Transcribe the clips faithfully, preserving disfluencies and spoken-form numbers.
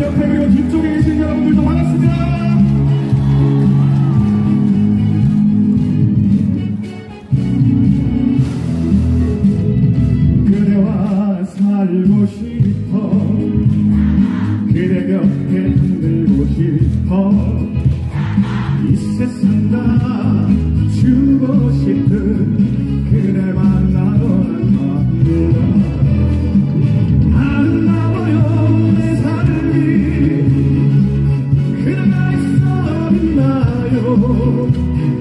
옆에 그리고 뒤쪽에 계신 여러분들도 반갑습니다. 그대와 살고 싶어 그대 곁에 들고 싶어 이 세상 다 주고 싶은 그대 만나러 난 갑니다. 아름다워요 내 삶이 그대가 있어 빛나요.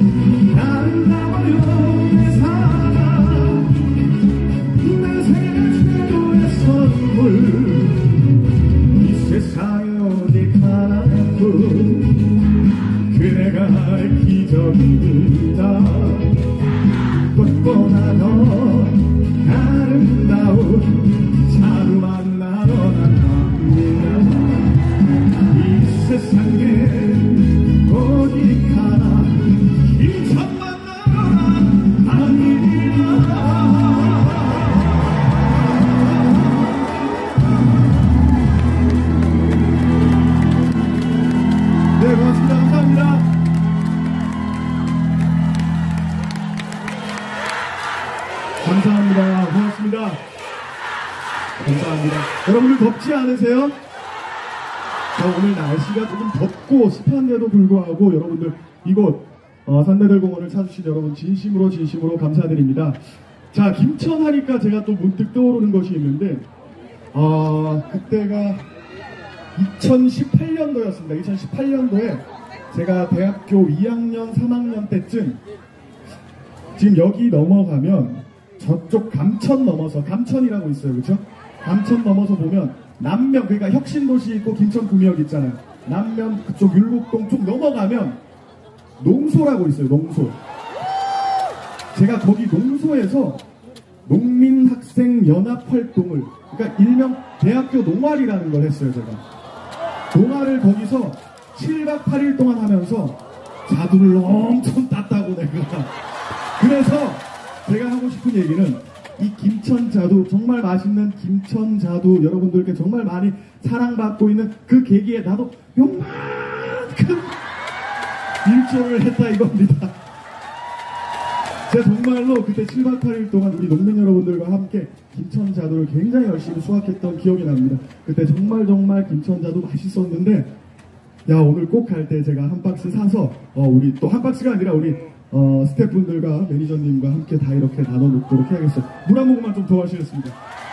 아름다워요 내 사랑 내 생애 최고의 선물 이 세상에 오직 하나뿐 그대가 기적입니다. 꽃보다 더 아름다운 자루 만나러 난 갑니다. 이 세상에 오직 하나 김천 만나러 난 갑니다. 네, 고맙습니다. 감사합니다. 감사합니다. 고맙습니다. 감사합니다. 여러분들 덥지 않으세요? 자, 오늘 날씨가 조금 덥고 습한데도 불구하고 여러분들 이곳 어, 산대들공원을 찾으신 여러분 진심으로 진심으로 감사드립니다. 자, 김천 하니까 제가 또 문득 떠오르는 것이 있는데 어, 그때가 이천십팔 년도였습니다. 이천십팔 년도에 제가 대학교 이 학년, 삼 학년 때쯤 지금 여기 넘어가면 저쪽 감천 넘어서 감천이라고 있어요. 그렇죠? 감천 넘어서 보면 남면 그러니까 혁신도시 있고 김천구미역 있잖아요. 남면 그쪽 율곡동 쪽 넘어가면 농소라고 있어요. 농소. 제가 거기 농소에서 농민학생연합활동을 그러니까 일명 대학교 농활이라는 걸 했어요. 제가 농활을 거기서 칠 박 팔 일 동안 하면서 자두를 엄청 땄다고 내가. 그래서 제가 하고 싶은 얘기는 이 김천자두 정말 맛있는 김천자두 여러분들께 정말 많이 사랑받고 있는 그 계기에 나도 요만큼 일조를 했다 이겁니다. 제가 정말로 그때 칠 박 팔 일 동안 우리 농민 여러분들과 함께 김천자두를 굉장히 열심히 수확했던 기억이 납니다. 그때 정말 정말 김천자두 맛있었는데 야 오늘 꼭 갈 때 제가 한 박스 사서 어, 우리 또 한 박스가 아니라 우리 어, 스태프분들과 매니저님과 함께 다 이렇게 나눠 먹도록 해야겠어요. 물 한 모금만 좀 더 하시겠습니다.